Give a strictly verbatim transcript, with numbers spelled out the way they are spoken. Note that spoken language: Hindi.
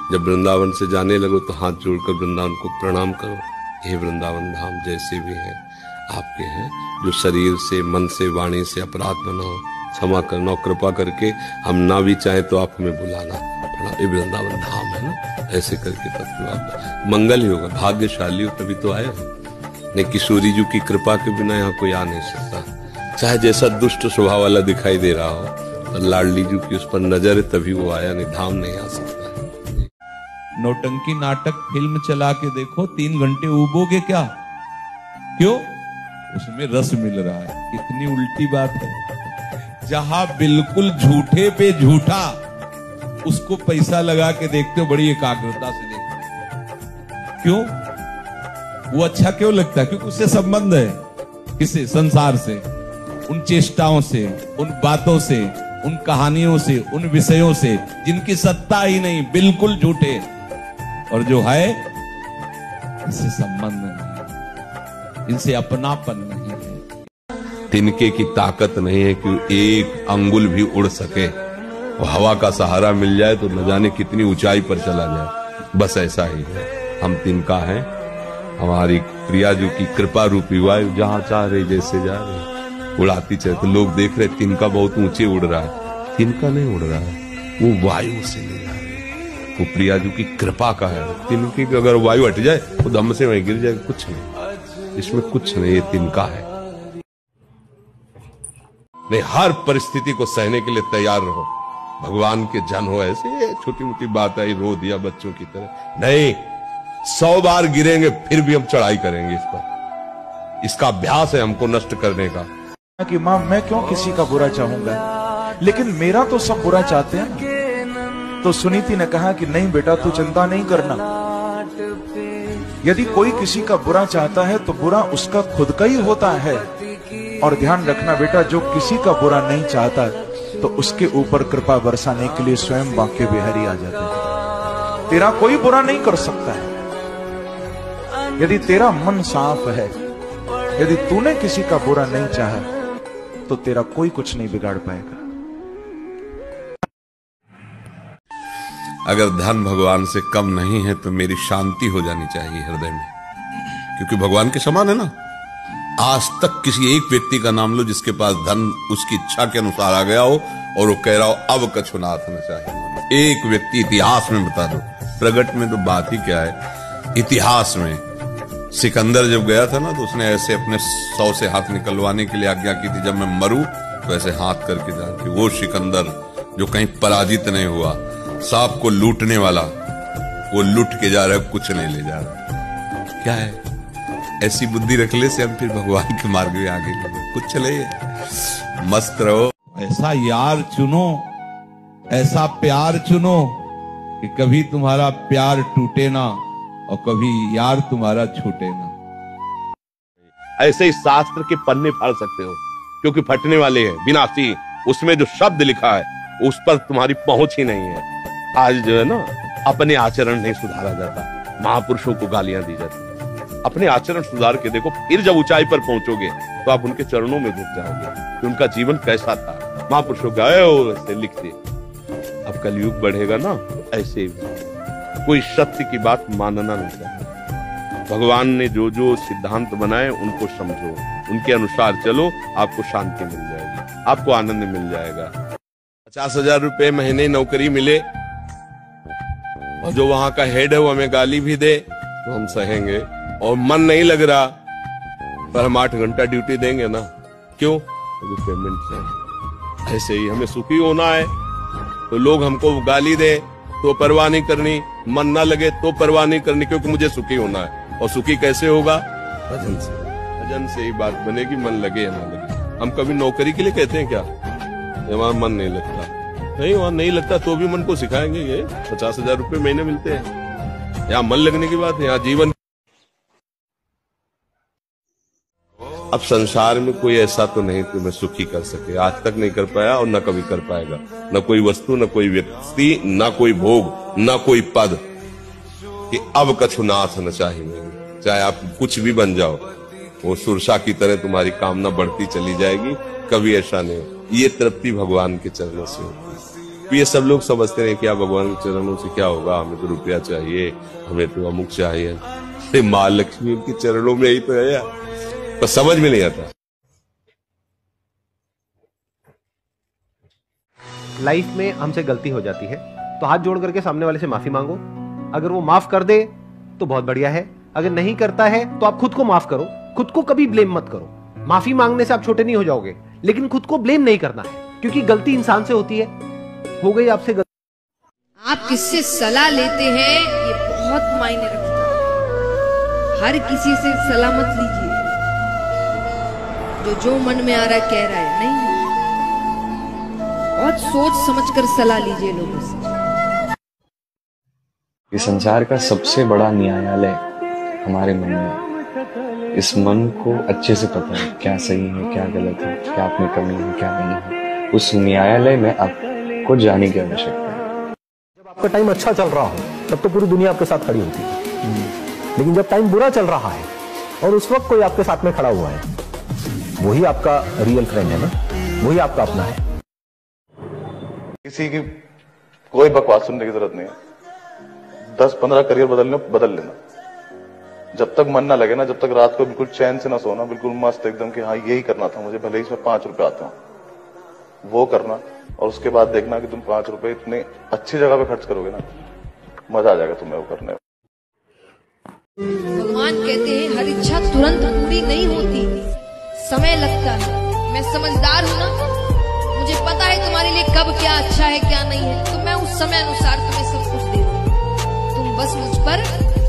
जब वृंदावन से जाने लगो तो हाथ जोड़कर वृंदावन को प्रणाम करो। हे वृंदावन धाम जैसे भी हैं आपके हैं, जो शरीर से, मन से, वाणी से अपराध बनाओ, क्षमा करना, कृपा करके हम ना भी चाहें तो आप हमें बुलाना। ये वृंदावन धाम है ना, ऐसे करके तब मंगल ही होगा। भाग्यशाली हो तभी तो आए हो, नहीं किशोरी जी की कृपा के बिना यहाँ कोई आ नहीं सकता। चाहे जैसा दुष्ट स्वभाव वाला दिखाई दे रहा हो, तो लाडली जी की उस पर नजर है तभी वो आया, नहीं धाम नहीं आ सकता। नौटंकी नाटक फिल्म चला के देखो, तीन घंटे उबोगे क्या? क्यों? उसमें रस मिल रहा है। इतनी उल्टी बात है। जहां बिल्कुल झूठे पे झूठा, उसको पैसा लगा के देखते हो, बड़ी एकाग्रता से देखते हो। क्यों? वो अच्छा क्यों लगता है? क्योंकि उससे संबंध है। किससे? संसार से, उन चेष्टाओं से, उन बातों से, उन कहानियों से, उन विषयों से जिनकी सत्ता ही नहीं, बिल्कुल झूठे। और जो है इससे संबंध नहीं, इनसे अपनापन नहीं है। तिनके की ताकत नहीं है कि एक अंगुल भी उड़ सके। और हवा का सहारा मिल जाए तो न जाने कितनी ऊंचाई पर चला जाए। बस ऐसा ही है, हम तिनका हैं। हमारी प्रिया जी की कृपा रूपी वायु जहां चाह रही जैसे जा रही उड़ाती चले। तो लोग देख रहे तिनका बहुत ऊंचे उड़ रहा है, तिनका नहीं उड़ रहा है, वो वायु से ले जा रही है। वो प्रिया जी की कृपा का है। तिनके की अगर वायु हट जाए तो दम से वहीं गिर जाए। कुछ नहीं, इसमें कुछ नहीं, ये तिनका है। नहीं, हर परिस्थिति को सहने के लिए तैयार रहो। भगवान के जन हो, ऐसे छोटी मोटी बात आई रो दिया बच्चों की तरह नहीं। सौ बार गिरेंगे फिर भी हम चढ़ाई करेंगे इस पर। इसका अभ्यास है हमको नष्ट करने का। कि मां मैं क्यों किसी का बुरा चाहूंगा, लेकिन मेरा तो सब बुरा चाहते हैं। तो सुनीति ने कहा कि नहीं बेटा तू चिंता नहीं करना, यदि कोई किसी का बुरा चाहता है तो बुरा उसका खुद का ही होता है। और ध्यान रखना बेटा, जो किसी का बुरा नहीं चाहता तो उसके ऊपर कृपा बरसाने के लिए स्वयं बांके बिहारी आ जाते हैं। तेरा कोई बुरा नहीं कर सकता है यदि तेरा मन साफ है। यदि तूने किसी का बुरा नहीं चाहा तो तेरा कोई कुछ नहीं बिगाड़ पाएगा। अगर धन भगवान से कम नहीं है तो मेरी शांति हो जानी चाहिए हृदय में, क्योंकि भगवान के समान है ना। आज तक किसी एक व्यक्ति का नाम लो जिसके पास धन उसकी इच्छा के अनुसार आ गया हो और वो कह रहा हो अब कछुनाथ में चाहिए। एक व्यक्ति इतिहास में बता दो। प्रगट में तो बात ही क्या है, इतिहास में सिकंदर जब गया था ना तो उसने ऐसे अपने सौ से हाथ निकलवाने के लिए आज्ञा की थी, जब मैं मरूं तो ऐसे हाथ करके जान कि वो सिकंदर जो कहीं पराजित नहीं हुआ, सांप को लूटने वाला, वो लूट के जा रहा है, कुछ नहीं ले जा रहा। क्या है, ऐसी बुद्धि रख ले से हम फिर भगवान के मार्ग में आगे कुछ चले, मस्त रहो। ऐसा यार चुनो, ऐसा प्यार चुनो कि कभी तुम्हारा प्यार टूटे ना और कभी यार तुम्हारा छूटे ना। ऐसे ही शास्त्र के पन्ने फाड़ सकते हो क्योंकि फटने वाले हैं, विनाशी। उसमें जो शब्द लिखा है उस पर तुम्हारी पहुंच ही नहीं है। आज जो है ना, अपने आचरण नहीं सुधारा जाता, महापुरुषों को गालियां दी जाती। अपने आचरण सुधार के देखो, फिर जब ऊंचाई पर पहुंचोगे तो आप उनके चरणों में झुक जाओगे कि उनका जीवन कैसा था। महापुरुषों गए हो ऐसे लिखते। अब कलयुग बढ़ेगा ना, ऐसे कोई सत्य की बात मानना नहीं चाहता। भगवान ने जो जो सिद्धांत बनाए उनको समझो, उनके अनुसार चलो, आपको शांति मिल जाएगी, आपको आनंद मिल जाएगा। पचास हजार रुपए महीने नौकरी मिले और जो वहां का हेड है वो हमें गाली भी दे तो हम सहेंगे, और मन नहीं लग रहा पर हम आठ घंटा ड्यूटी देंगे ना। क्यों? क्योंकि पेमेंट है। ऐसे ही हमें सुखी होना है तो लोग हमको गाली दे तो परवाह नहीं करनी, मन ना लगे तो परवाह नहीं करनी, क्योंकि मुझे सुखी होना है। और सुखी कैसे होगा? भजन से। भजन से ही बात बनेगी, मन लगे या ना लगे। हम कभी नौकरी के लिए कहते हैं क्या? वहां मन नहीं लगता, नहीं वहां नहीं लगता तो भी मन को सिखाएंगे। ये पचास हजार रुपए महीने मिलते हैं, यहाँ मन लगने की बात है, यहाँ जीवन। अब संसार में कोई ऐसा तो नहीं कि मैं सुखी कर सके, आज तक नहीं कर पाया और न कभी कर पाएगा। न कोई वस्तु, न कोई व्यक्ति, न कोई भोग, न कोई पद कि अब कछुनाथ न चाहिए। चाहे आप कुछ भी बन जाओ, वो सुरसा की तरह तुम्हारी कामना बढ़ती चली जाएगी, कभी ऐसा नहीं। ये तृप्ति भगवान के चरणों से होती है। ये सब लोग समझते हैं क्या भगवान के चरणों से क्या होगा, हमें तो रुपया चाहिए, हमें तो अमुक चाहिए। अरे माँ लक्ष्मी उनके चरणों में ही तो है यार, पर समझ में नहीं आता। लाइफ में हमसे गलती हो जाती है तो हाथ जोड़ करके सामने वाले से माफी मांगो। अगर वो माफ कर दे तो बहुत बढ़िया है, अगर नहीं करता है तो आप खुद को माफ करो। खुद को कभी ब्लेम मत करो। माफी मांगने से आप छोटे नहीं हो जाओगे, लेकिन खुद को ब्लेम नहीं करना है, क्योंकि गलती इंसान से होती है। हो गई आपसे गलती। आप किससे सलाह लेते हैं ये बहुत मायने रखता है। हर किसी से सलाह मत लीजिए, जो जो मन में आ रहा है कह रहा है, नहीं, बहुत सोच समझकर सलाह लीजिए लोगों से। ये संसार का सबसे बड़ा न्यायालय हमारे मन में है। इस मन को अच्छे से पता है क्या सही है, क्या गलत है, क्या आप में कमी है, क्या नहीं है। उस न्यायालय में आपको जाने की आवश्यकता है। जब आपका टाइम अच्छा चल रहा हो तब तो पूरी दुनिया आपके साथ खड़ी होती है, लेकिन जब टाइम बुरा चल रहा है और उस वक्त कोई आपके साथ में खड़ा हुआ है, वही आपका रियल फ्रेंड है ना, वही आपका अपना है। किसी की कोई बकवास सुनने की जरूरत नहीं है। दस पंद्रह करियर बदलने बदल लेना, जब तक मन ना लगे ना, जब तक रात को बिल्कुल चैन से ना सोना, बिल्कुल मस्त एकदम कि हाँ यही करना था मुझे, भले ही इसमें पांच रुपए आते हो, वो करना। और उसके बाद देखना कि तुम पांच रुपए इतने अच्छी जगह पे खर्च करोगे ना, मजा आ जाएगा तुम्हें वो करने में। भगवान कहते हैं हर इच्छा तुरंत पूरी नहीं होती, समय लगता है। मैं समझदार हूं ना, मुझे पता है तुम्हारे लिए कब क्या अच्छा है क्या नहीं है, तो मैं उस समय अनुसार तुम्हें सब कुछ दे दूं। तुम बस मुझ पर